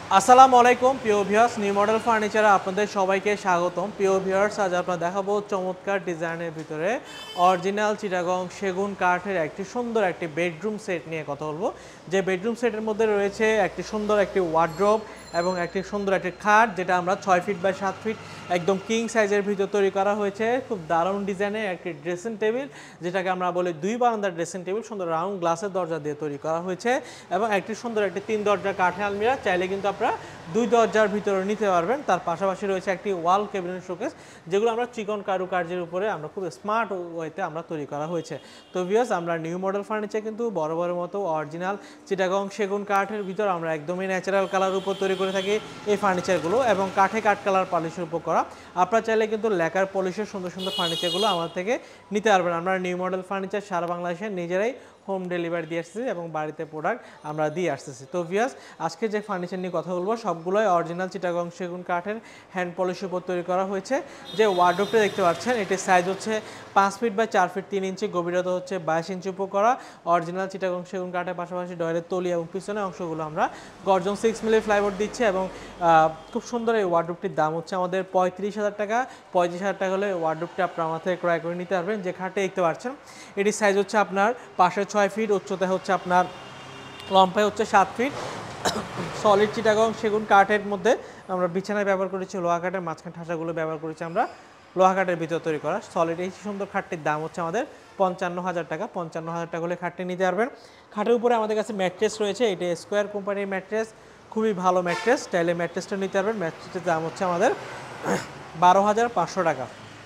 আসসালামু আলাইকুম প্রিয় ভিউয়ার্স, নিউ মডেল ফার্নিচারে আপনাদের সবাইকে স্বাগতম। প্রিয় ভিউয়ার্স, আজ আপনারা দেখাবো চমৎকার ডিজাইনের ভিতরে অরিজিনাল চিটাগং সেগুন কাঠের একটি সুন্দর একটি বেডরুম সেট নিয়ে কথা বলবো। যে বেডরুম সেটের মধ্যে রয়েছে একটি সুন্দর একটি ওয়ার্ড্রোব এবং একটি সুন্দর একটি খাট, যেটা আমরা 6 ফিট বাই 7 ফিট একদম কিং সাইজের ভিতর তৈরি করা হয়েছে। খুব দারুণ ডিজাইনের একটি ড্রেসিং টেবিল, যেটাকে আমরা বলি 2 বারান্দার ড্রেসিং টেবিল, সুন্দর রাউন্ড গ্লাসের দরজা দিয়ে তৈরি করা হয়েছে এবং একটি সুন্দর একটি 3 দরজার কাঠের আলমিরা, চাইলে কিন্তু আপনারা 2 দরজার ভিতরে নিতে পারবেন। তার পাশাপাশি রয়েছে একটি ওয়াল ক্যাবিনেট শোকেস, যেগুলো আমরা চিকন কারুকার্যের উপরে আমরা খুব স্মার্ট ওয়েতে আমরা তৈরি করা হয়েছে। তো ভিউয়ার্স, আমরা নিউ মডেল ফার্নিচার কিন্তু বড় মতো অরিজিনাল চিটাগং সেগুন কাঠের ভিতর আমরা একদমই ন্যাচারাল কালার উপর তৈরি করে থাকি এই ফার্নিচারগুলো, এবং কাঠে কাঠ কালার পলিশের উপর করা। আপনারা চাইলে কিন্তু লেকার পলিশের সুন্দর সুন্দর ফার্নিচারগুলো আমাদের থেকে নিতে পারবেন। আমরা নিউ মডেল ফার্নিচার সারা বাংলাদেশে নিজেরাই হোম ডেলিভারি দিয়ে আসতেছি এবং বাড়িতে প্রোডাক্ট আমরা দিয়ে আসতেছি। তো ভিউয়ার্স, আজকে যে ফার্নিচার নিয়ে কথা বলবো সবগুলোই অরিজিনাল চিটাগং সেগুন কাঠের হ্যান্ড পলিশের উপর তৈরি করা হয়েছে। যে ওয়ার্ডরোবটা দেখতে পাচ্ছেন, এটির সাইজ হচ্ছে 5 ফিট বাই 4 ফিট 3 ইঞ্চি, গভীরতা হচ্ছে 22 ইঞ্চি উপর করা অরিজিনাল চিটাগং সেগুন কাঠের পাশাপাশি ডয়ের তলি এবং পিছনের অংশগুলো আমরা গর্জন 6 মিলি ফ্লাইবোর্ড দিচ্ছি। এবং খুব সুন্দর এই ওয়ার্ডরোবটির দাম হচ্ছে আমাদের 35,000 টাকা। 35,000 টাকা হলে ওয়ার্ডরোবটি আপনার আমার থেকে ক্রয় করে নিতে পারবেন। যে খাটে দেখতে পাচ্ছেন, এটির সাইজ হচ্ছে আপনার পাশে 6 ফিট, উচ্চতা হচ্ছে আপনার লম্বায় হচ্ছে 7 ফিট। সলিড চিটাগং সেগুন কাঠের মধ্যে আমরা বিছানায় ব্যবহার করেছি লোহা কাঠের, মাঝখানে ঠাসাগুলো ব্যবহার করেছি আমরা লোহা কাঠের ভিতর তৈরি করা। সলিড এই সুন্দর খাটটির দাম হচ্ছে আমাদের 55,000 টাকা। 55,000 টাকা হলে খাটটি নিতে পারবেন। খাটের উপরে আমাদের কাছে ম্যাট্রেস রয়েছে, এটা স্কোয়ার কোম্পানির ম্যাট্রেস, খুবই ভালো ম্যাট্রেস, চাইলে ম্যাট্রেসটা নিতে পারবেন। ম্যাট্রেসের দাম হচ্ছে আমাদের 12,500 টাকা।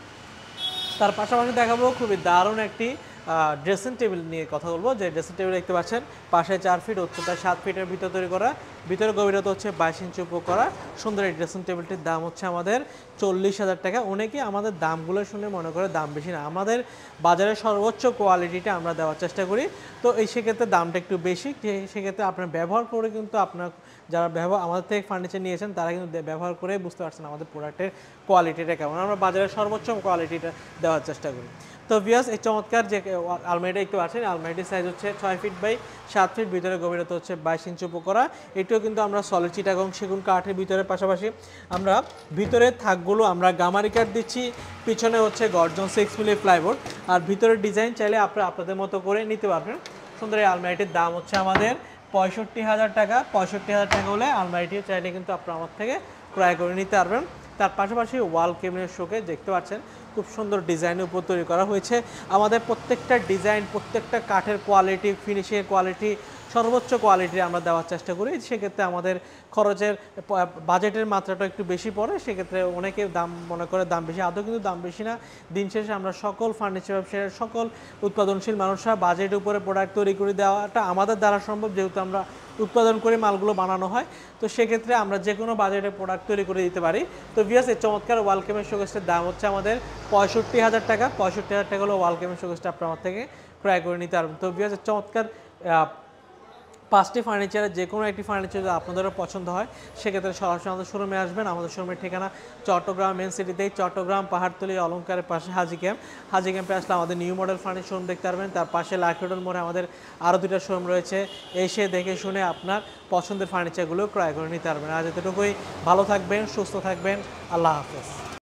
তার পাশাপাশি দেখাবো খুবই দারুণ একটি ড্রেসিং টেবিল নিয়ে কথা বলবো। যে ড্রেসিং টেবিল দেখতে পাচ্ছেন, পাশে 4 ফিট, উচ্চতা 7 ফিটের ভিতর তৈরি করা, ভিতরে গভীরতা হচ্ছে 22 ইঞ্চি উপর করা সুন্দর এই ড্রেসিং টেবিলটির দাম হচ্ছে আমাদের 40,000 টাকা। অনেকে আমাদের দামগুলো শুনে মনে করে দাম বেশি না, আমাদের বাজারের সর্বোচ্চ কোয়ালিটিটা আমরা দেওয়ার চেষ্টা করি। তো এই সেক্ষেত্রে দামটা একটু বেশি, সেক্ষেত্রে আপনার ব্যবহার করে কিন্তু আপনার যারা আমাদের থেকে ফার্নিচার নিয়েছেন তারা কিন্তু ব্যবহার করে বুঝতে পারছেন আমাদের প্রোডাক্টের কোয়ালিটিটা কেমন। আমরা বাজারের সর্বোচ্চ কোয়ালিটিটা দেওয়ার চেষ্টা করি। তো ভিউয়ার্স, এই চমৎকার যে আলমারিটা দেখতে পাচ্ছেন, আলমারিটির সাইজ হচ্ছে 6 ফিট বাই 7 ফিট, ভিতরে গভীরতা হচ্ছে 22 ইঞ্চি উপর করা। এটিও কিন্তু আমরা সলিড চিটাগং সেগুন কাঠের ভিতরে, পাশাপাশি আমরা ভিতরে থাকগুলো আমরা গামারি কাঠ দিচ্ছি, পিছনে হচ্ছে গর্জন 6 মিলি প্লাইবোর্ড, আর ভিতরের ডিজাইন চাইলে আপনারা আপনাদের মতো করে নিতে পারবেন। সুন্দর এই আলমারিটির দাম হচ্ছে আমাদের 65,000 টাকা। 65,000 টাকা হলে আলমারিটিও চাইলে কিন্তু আপনারা আমার থেকে ক্রয় করে নিতে পারবেন। তার পাশাপাশি ওয়াল ক্যাবিনেট শোকেস দেখতে পাচ্ছেন, খুব সুন্দর ডিজাইনের উপর তৈরি করা হয়েছে। আমাদের প্রত্যেকটা ডিজাইন, প্রত্যেকটা কাঠের কোয়ালিটি, ফিনিশিংয়ের কোয়ালিটি সর্বোচ্চ কোয়ালিটি আমরা দেওয়ার চেষ্টা করি। সেক্ষেত্রে আমাদের খরচের বাজেটের মাত্রাটা একটু বেশি পড়ে, সেক্ষেত্রে অনেকে দাম মনে করে দাম বেশি, আদৌ কিন্তু দাম বেশি না। দিন শেষে আমরা সকল ফার্নিচার ব্যবসায়ীর, সকল উৎপাদনশীল মানুষরা বাজেটের উপরে প্রোডাক্ট তৈরি করে দেওয়াটা আমাদের দ্বারা সম্ভব, যেহেতু আমরা উৎপাদন করে মালগুলো বানানো হয়। তো সেক্ষেত্রে আমরা যে কোনো বাজেটে প্রোডাক্ট তৈরি করে দিতে পারি। তো ভিউয়ার্স, এই চমৎকার ওয়াল ক্যাবিনেট শোকেসের দাম হচ্ছে আমাদের 65,000 টাকা। 65,000 টাকা হলো ওয়াল ক্যাবিনেট শোকেসটা আপনার আমার থেকে ক্রয় করে নিতে পারবেন। তো ভিউয়ার্স, চমৎকার 5টি ফার্নিচারের যে কোনো একটি ফার্নিচার যদি আপনাদেরও পছন্দ হয়, সেক্ষেত্রে সরাসরি আমাদের শোরুমে আসবেন। আমাদের শোরুমের ঠিকানা চট্টগ্রাম মেন সিটিতেই, চট্টগ্রাম পাহাড়তলী অলঙ্কারের পাশে হাজি ক্যাম্প। হাজি ক্যাম্পে আসলে আমাদের নিউ মডেল ফার্নিচার শোরুম দেখতে পারবেন। তার পাশে লাইফ মোড়ে আমাদের আরও 2টা শোরুম রয়েছে। এসে দেখে শুনে আপনার পছন্দের ফার্নিচারগুলো ক্রয় করে নিতে পারবেন। আজ এতটুকুই, ভালো থাকবেন, সুস্থ থাকবেন, আল্লাহ হাফেজ।